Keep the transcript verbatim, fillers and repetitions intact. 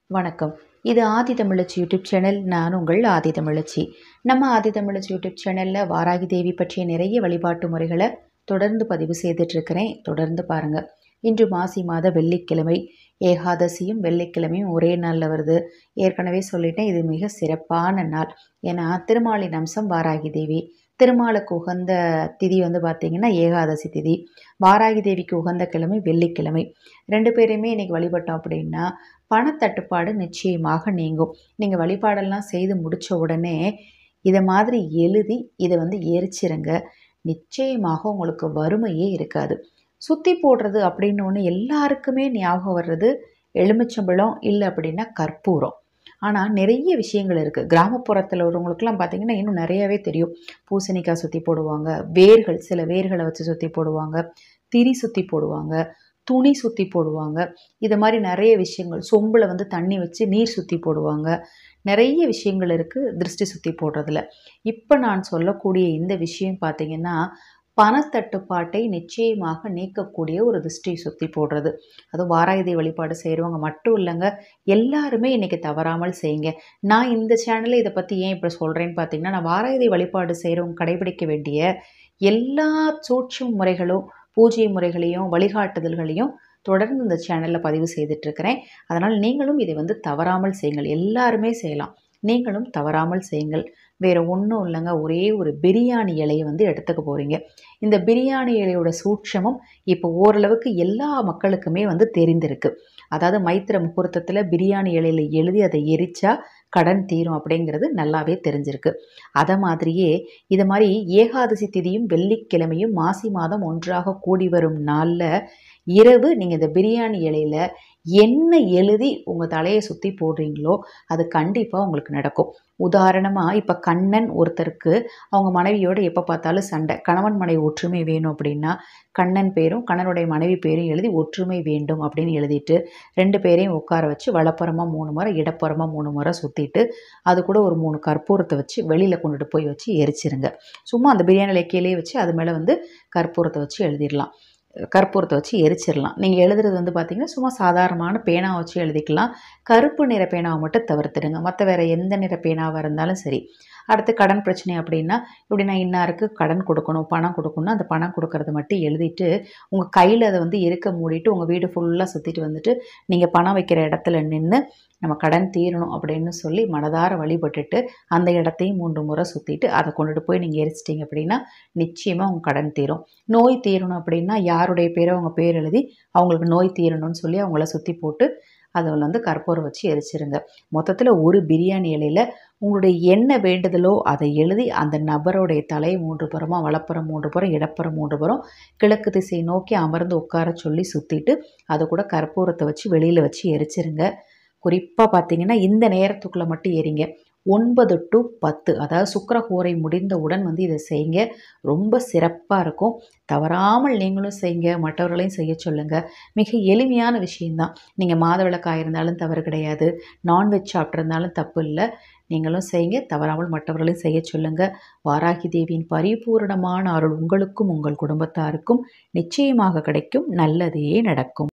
வணக்கம். இது ஆதி தமிழச்சி YouTube channel. நான் உங்கள் ஆதி தமிழச்சி. நம்ம ஆதி தமிழச்சி யூடியூப் சேனலில் வாராகி தேவி பற்றிய நிறைய வழிபாட்டு முறைகளை தொடர்ந்து பதிவு செய்துட்ருக்கிறேன். தொடர்ந்து பாருங்கள். இன்று மாசி மாத வெள்ளிக்கிழமை, ஏகாதசியும் வெள்ளிக்கிழமையும் ஒரே நாளில் வருது. ஏற்கனவே சொல்லிட்டேன், இது மிக சிறப்பான நாள். ஏன்னா திருமாலின் அம்சம் வாராகி தேவி. திருமாலுக்கு உகந்த திதி வந்து பார்த்திங்கன்னா ஏகாதசி திதி. வாராகி தேவிக்கு உகந்த கிழமை வெள்ளிக்கிழமை. ரெண்டு பேரையுமே இன்றைக்கி வழிபட்டோம் அப்படின்னா பணத்தட்டுப்பாடு நிச்சயமாக நீங்கும். நீங்கள் வழிபாடெல்லாம் செய்து முடித்த உடனே இதை மாதிரி எழுதி இதை வந்து எரிச்சிருங்க. நிச்சயமாக உங்களுக்கு வறுமையே இருக்காது. சுற்றி போடுறது அப்படின்னு ஒன்று எல்லாருக்குமே ஞாபகம் வர்றது எலுமிச்சம்பழம், இல்லை அப்படின்னா கற்பூரம். ஆனால் நிறைய விஷயங்கள் இருக்குது. கிராமப்புறத்தில் உள்ளவங்களுக்குலாம் பார்த்திங்கன்னா இன்னும் நிறையாவே தெரியும். பூசணிக்காய் சுற்றி போடுவாங்க, வேர்கள் சில வேர்களை வச்சு சுற்றி போடுவாங்க, திரி சுற்றி போடுவாங்க, துணி சுற்றி போடுவாங்க. இது மாதிரி நிறைய விஷயங்கள். சொம்பில் வந்து தண்ணி வச்சு நீர் சுற்றி போடுவாங்க. நிறைய விஷயங்கள் இருக்குது திருஷ்டி சுற்றி போடுறதுல. இப்போ நான் சொல்லக்கூடிய இந்த விஷயம் பார்த்திங்கன்னா பணத்தட்டுப்பாட்டை நிச்சயமாக நீக்கக்கூடிய ஒரு திருஷ்டி சுற்றி போடுறது. அதுவும் வாராகி வழிபாடு செய்கிறவங்க மட்டும் இல்லைங்க, எல்லாருமே இன்றைக்கி தவறாமல் செய்யுங்க. நான் இந்த சேனலில் இதை பற்றி ஏன் இப்போ சொல்கிறேன்னு பார்த்தீங்கன்னா, நான் வாராகி வழிபாடு செய்கிறவங்க கடைபிடிக்க வேண்டிய எல்லா சூட்சும முறைகளும், பூஜை முறைகளையும், வழிகாட்டுதல்களையும் தொடர்ந்து இந்த சேனலில் பதிவு செய்துட்ருக்கிறேன். அதனால் நீங்களும் இதை வந்து தவறாமல் செய்யுங்கள். எல்லாருமே செய்யலாம், நீங்களும் தவறாமல் செய்யுங்கள். வேறு ஒன்றும் இல்லைங்க, ஒரே ஒரு பிரியாணி இலையை வந்து எடுத்துக்க போகிறீங்க. இந்த பிரியாணி இலையோட சூட்சமும் இப்போ ஓரளவுக்கு எல்லா மக்களுக்குமே வந்து தெரிந்திருக்கு. அதாவது மைத்திர முகூர்த்தத்தில் பிரியாணி இலையில் எழுதி அதை எரிச்சா கடன் தீரும் அப்படிங்கிறது நல்லாவே தெரிஞ்சிருக்கு. அதை மாதிரியே இது மாதிரி ஏகாதசி திதியும் வெள்ளிக்கிழமையும் மாசி மாதம் ஒன்றாக கூடி வரும் நாளில் இரவு நீங்கள் இந்த பிரியாணி இலையில் என்ன எழுதி உங்கள் தலையை சுற்றி போடுறீங்களோ அது கண்டிப்பாக உங்களுக்கு நடக்கும். உதாரணமாக இப்போ கண்ணன் ஒருத்தருக்கு அவங்க மனைவியோடு எப்போ பார்த்தாலும் சண்டை. கணவன் மனைவி ஒற்றுமை வேணும் அப்படின்னா கண்ணன் பேரும் கண்ணனுடைய மனைவி பேரும் எழுதி ஒற்றுமை வேண்டும் அப்படின்னு எழுதிட்டு ரெண்டு பேரையும் உட்கார வச்சு வலப்புறமாக மூணு முறை, இடப்புறமாக மூணு முறை சுற்றிட்டு அது கூட ஒரு மூணு கற்பூரத்தை வச்சு வெளியில் கொண்டுட்டு போய் வச்சு எரிச்சிருங்க. சும்மா அந்த பிரியாணி கீழே வச்சு அது மேலே வந்து கற்பூரத்தை வச்சு எழுதிடலாம், கற்பூரத்தை வச்சு எரிச்சிடலாம். நீங்கள் எழுதுறது வந்து பார்த்திங்கன்னா சும்மா சாதாரணமான பேனாவை வச்சு எழுதிக்கலாம். கருப்பு நிற பேனாவை மட்டும் தவிர்த்துடுங்க. மற்ற வேறு எந்த நிற பேனாவாக இருந்தாலும் சரி. அடுத்து கடன் பிரச்சனை அப்படின்னா, இப்படி நான் இன்னாருக்கு கடன் கொடுக்கணும், பணம் கொடுக்கணும், அந்த பணம் கொடுக்கறது மட்டும் எழுதிட்டு உங்கள் கையில் அதை வந்து இருக்க மூடிட்டு உங்கள் வீடு ஃபுல்லாக சுற்றிட்டு வந்துட்டு நீங்கள் பணம் வைக்கிற இடத்துல நின்று நம்ம கடன் தீரணும் அப்படின்னு சொல்லி மனதார வழிபட்டுட்டு அந்த இடத்தையும் மூன்று முறை சுற்றிட்டு அதை கொண்டுட்டு போய் நீங்கள் எரிச்சிட்டிங்க அப்படின்னா நிச்சயமாக உங்கள் கடன் தீரும். நோய் தீரணும் அப்படின்னா யாருடைய பேரோ அவங்க பேர் எழுதி அவங்களுக்கு நோய் தீரணும்னு சொல்லி அவங்கள சுற்றி போட்டு அதில் வந்து கற்பூரம் வச்சு எரிச்சிருங்க. மொத்தத்தில் ஒரு பிரியாணி இலையில் உங்களுடைய என்ன வேண்டுதலோ அதை எழுதி அந்த நபருடைய தலை மூன்று புறமாக, வலப்புறம் மூன்று புறம், இடப்புறம் மூன்று புறம், கிழக்கு திசை நோக்கி அமர்ந்து உட்கார சொல்லி சுற்றிட்டு அது கூட கற்பூரத்தை வச்சு வெளியில் வச்சு எரிச்சிருங்க. குறிப்பாக பார்த்திங்கன்னா இந்த நேரத்துக்குள்ளே மட்டும் எரிங்க. ஒன்பது டு பத்து, அதாவது சுக்கிரஹோரை முடிந்தவுடன் வந்து இதை செய்யுங்க. ரொம்ப சிறப்பாக இருக்கும். தவறாமல் நீங்களும் செய்யுங்க, மற்றவர்களையும் செய்ய சொல்லுங்கள். மிக எளிமையான விஷயந்தான். நீங்கள் மாதவிளக்காக இருந்தாலும் தவறு கிடையாது, நான்வெஜ் சாப்பிட்ருந்தாலும் தப்பு இல்லை. நீங்களும் செய்யுங்க, தவறாமல் மற்றவர்களையும் செய்ய சொல்லுங்கள். வாராகி தேவியின் பரிபூரணமான அருள் உங்களுக்கும் உங்கள் குடும்பத்தாருக்கும் நிச்சயமாக கிடைக்கும். நல்லதே நடக்கும்.